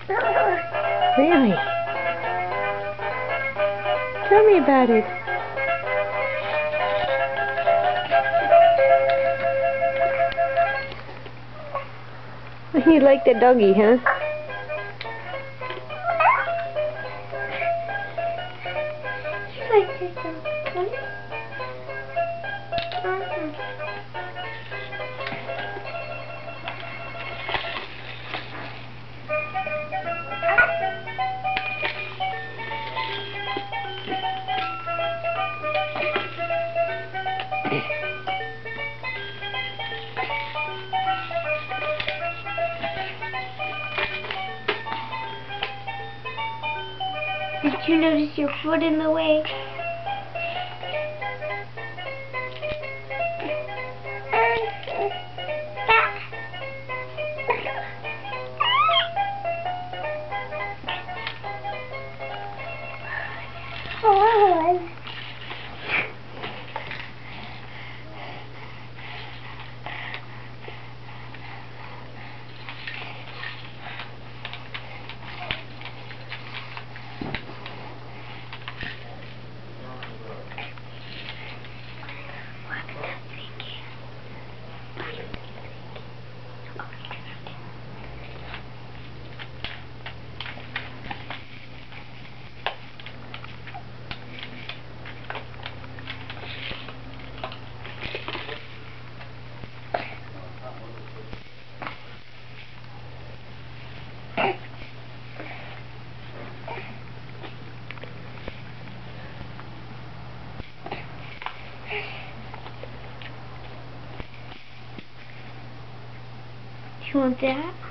Really? Tell me about it. You like the doggy, huh? You like the doggy? Did you notice your foot in the way? Oh. You want that?